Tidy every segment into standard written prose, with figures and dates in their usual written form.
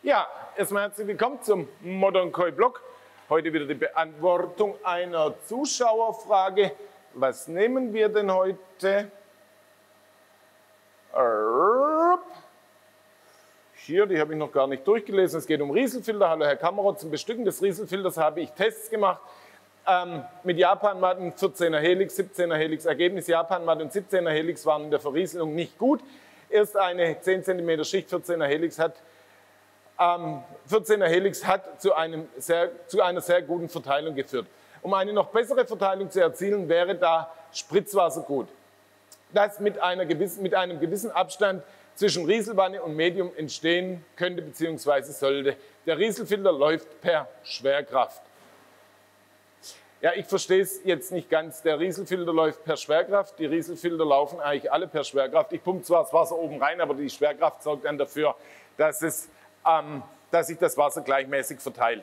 Ja, erstmal herzlich willkommen zum Modern Koi Blog. Heute wieder die Beantwortung einer Zuschauerfrage. Was nehmen wir denn heute? Hier, die habe ich noch gar nicht durchgelesen. Es geht um Rieselfilter. Hallo Herr Kammerer, zum Bestücken des Rieselfilters habe ich Tests gemacht. Mit Japanmatten 14er Helix, 17er Helix. Ergebnis Japanmatte und 17er Helix waren in der Verrieselung nicht gut. Erst eine 10 cm Schicht 14er Helix hat zu einer sehr guten Verteilung geführt. Um eine noch bessere Verteilung zu erzielen, wäre da Spritzwasser gut. Das mit einem gewissen Abstand zwischen Rieselwanne und Medium entstehen könnte bzw. sollte. Der Rieselfilter läuft per Schwerkraft. Ja, ich verstehe es jetzt nicht ganz. Der Rieselfilter läuft per Schwerkraft. Die Rieselfilter laufen eigentlich alle per Schwerkraft. Ich pumpe zwar das Wasser oben rein, aber die Schwerkraft sorgt dann dafür, dass sich das Wasser gleichmäßig verteilt.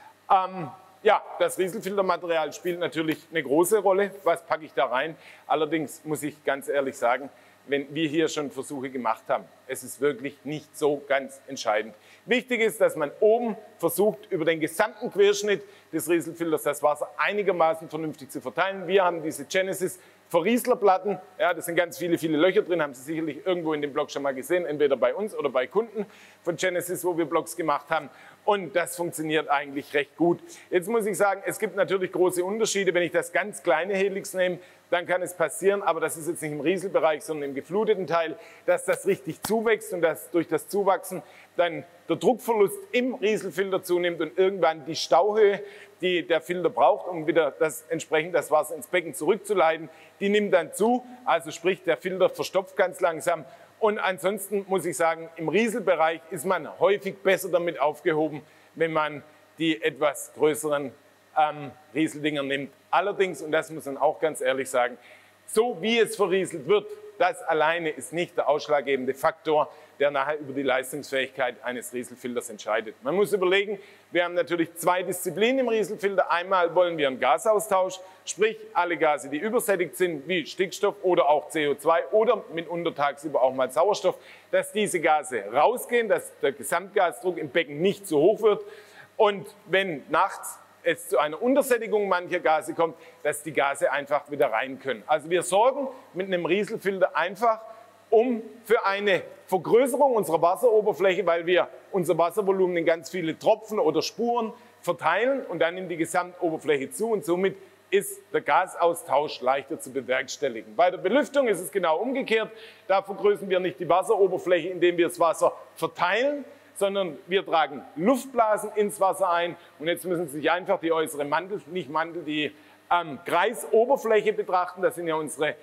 Ja, das Rieselfiltermaterial spielt natürlich eine große Rolle. Was packe ich da rein? Allerdings muss ich ganz ehrlich sagen, wenn wir hier schon Versuche gemacht haben, es ist wirklich nicht so ganz entscheidend. Wichtig ist, dass man oben versucht, über den gesamten Querschnitt des Rieselfilters das Wasser einigermaßen vernünftig zu verteilen. Wir haben diese Genesis Verrieslerplatten, ja, da sind ganz viele Löcher drin, haben Sie sicherlich irgendwo in dem Blog schon mal gesehen, entweder bei uns oder bei Kunden von Genesis, wo wir Blogs gemacht haben. Und das funktioniert eigentlich recht gut. Jetzt muss ich sagen, es gibt natürlich große Unterschiede. Wenn ich das ganz kleine Helix nehme, dann kann es passieren, aber das ist jetzt nicht im Rieselbereich, sondern im gefluteten Teil, dass das richtig zuwächst und dass durch das Zuwachsen dann der Druckverlust im Rieselfilter zunimmt und irgendwann die Stauhöhe, die der Filter braucht, um wieder entsprechend das Wasser ins Becken zurückzuleiten, die nimmt dann zu, also sprich der Filter verstopft ganz langsam. Und ansonsten muss ich sagen, im Rieselbereich ist man häufig besser damit aufgehoben, wenn man die etwas größeren Rieseldinger nimmt. Allerdings, und das muss man auch ganz ehrlich sagen, so wie es verrieselt wird, das alleine ist nicht der ausschlaggebende Faktor, der nachher über die Leistungsfähigkeit eines Rieselfilters entscheidet. Man muss überlegen, wir haben natürlich zwei Disziplinen im Rieselfilter. Einmal wollen wir einen Gasaustausch, sprich alle Gase, die übersättigt sind, wie Stickstoff oder auch CO2 oder mitunter tagsüber auch mal Sauerstoff, dass diese Gase rausgehen, dass der Gesamtgasdruck im Becken nicht zu hoch wird. Und wenn nachts es zu einer Untersättigung mancher Gase kommt, dass die Gase einfach wieder rein können. Also wir sorgen mit einem Rieselfilter einfach für eine Vergrößerung unserer Wasseroberfläche, weil wir unser Wasservolumen in ganz viele Tropfen oder Spuren verteilen und dann nimmt die Gesamtoberfläche zu und somit ist der Gasaustausch leichter zu bewerkstelligen. Bei der Belüftung ist es genau umgekehrt. Da vergrößern wir nicht die Wasseroberfläche, indem wir das Wasser verteilen, sondern wir tragen Luftblasen ins Wasser ein. Und jetzt müssen Sie sich einfach die äußere die Kreisoberfläche betrachten. Das sind ja unsere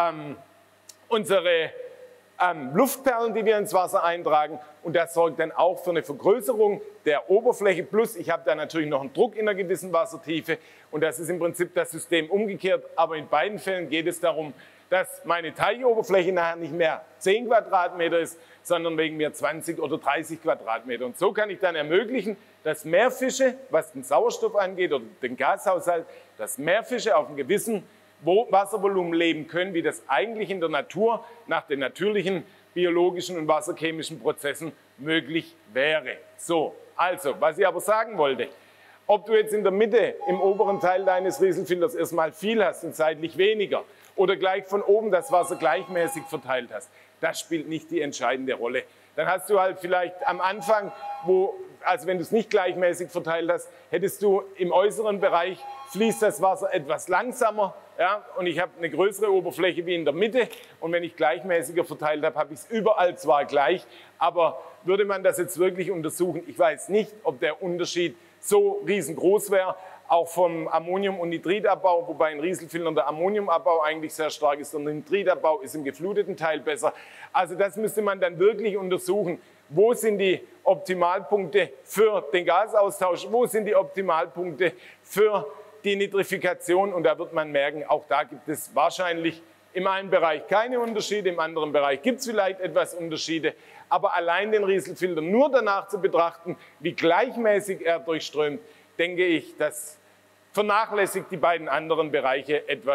Luftperlen, die wir ins Wasser eintragen. Und das sorgt dann auch für eine Vergrößerung der Oberfläche. Plus ich habe da natürlich noch einen Druck in einer gewissen Wassertiefe. Und das ist im Prinzip das System umgekehrt. Aber in beiden Fällen geht es darum, dass meine Teichoberfläche nachher nicht mehr 10 Quadratmeter ist, sondern wegen mir 20 oder 30 Quadratmeter. Und so kann ich dann ermöglichen, dass mehr Fische, was den Sauerstoff angeht oder den Gashaushalt, dass mehr Fische auf einem gewissen Wasservolumen leben können, wie das eigentlich in der Natur nach den natürlichen biologischen und wasserchemischen Prozessen möglich wäre. So, also, was ich aber sagen wollte, ob du jetzt in der Mitte im oberen Teil deines Rieselfilters erstmal viel hast und seitlich weniger oder gleich von oben das Wasser gleichmäßig verteilt hast, das spielt nicht die entscheidende Rolle. Dann hast du halt vielleicht am Anfang, also wenn du es nicht gleichmäßig verteilt hast, hättest du im äußeren Bereich fließt das Wasser etwas langsamer, ja, und ich habe eine größere Oberfläche wie in der Mitte und wenn ich gleichmäßiger verteilt habe, habe ich es überall zwar gleich, aber würde man das jetzt wirklich untersuchen, ich weiß nicht, ob der Unterschied so riesengroß wäre, auch vom Ammonium- und Nitritabbau, wobei in Rieselfiltern der Ammoniumabbau eigentlich sehr stark ist, und der Nitritabbau ist im gefluteten Teil besser. Also das müsste man dann wirklich untersuchen. Wo sind die Optimalpunkte für den Gasaustausch? Wo sind die Optimalpunkte für die Nitrifikation? Und da wird man merken, auch da gibt es wahrscheinlich im einen Bereich keine Unterschiede, im anderen Bereich gibt es vielleicht etwas Unterschiede. Aber allein den Rieselfilter nur danach zu betrachten, wie gleichmäßig er durchströmt, denke ich, das vernachlässigt die beiden anderen Bereiche etwas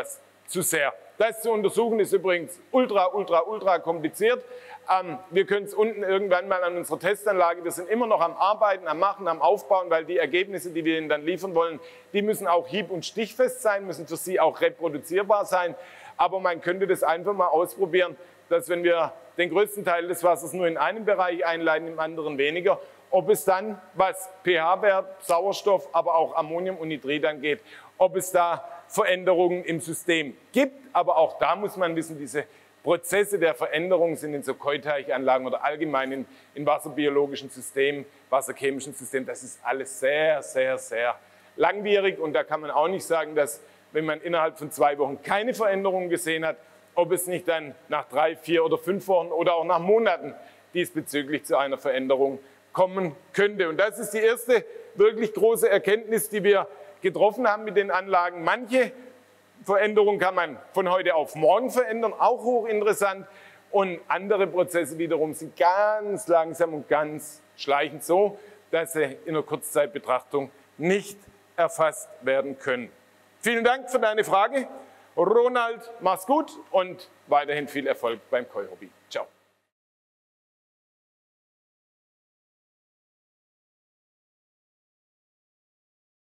zu sehr. Das zu untersuchen ist übrigens ultra kompliziert. Wir können es unten irgendwann mal an unserer Testanlage, wir sind immer noch am Arbeiten, am Machen, am Aufbauen, weil die Ergebnisse, die wir Ihnen dann liefern wollen, die müssen auch hieb- und stichfest sein, müssen für Sie auch reproduzierbar sein. Aber man könnte das einfach mal ausprobieren, dass wenn wir den größten Teil des Wassers nur in einem Bereich einleiten, im anderen weniger, ob es dann, was pH-Wert, Sauerstoff, aber auch Ammonium und Nitrit angeht, ob es da Veränderungen im System gibt. Aber auch da muss man wissen, diese Prozesse der Veränderung sind in so Keuteichanlagen oder allgemein in wasserbiologischen Systemen, wasserchemischen Systemen, das ist alles sehr langwierig. Und da kann man auch nicht sagen, dass wenn man innerhalb von 2 Wochen keine Veränderungen gesehen hat, ob es nicht dann nach 3, 4 oder 5 Wochen oder auch nach Monaten diesbezüglich zu einer Veränderung kommen könnte. Und das ist die erste wirklich große Erkenntnis, die wir getroffen haben mit den Anlagen. Manche Veränderungen kann man von heute auf morgen verändern, auch hochinteressant. Und andere Prozesse wiederum sind ganz langsam und ganz schleichend so, dass sie in einer Kurzzeitbetrachtung nicht erfasst werden können. Vielen Dank für deine Frage. Ronald, mach's gut und weiterhin viel Erfolg beim Koi Hobby. Ciao.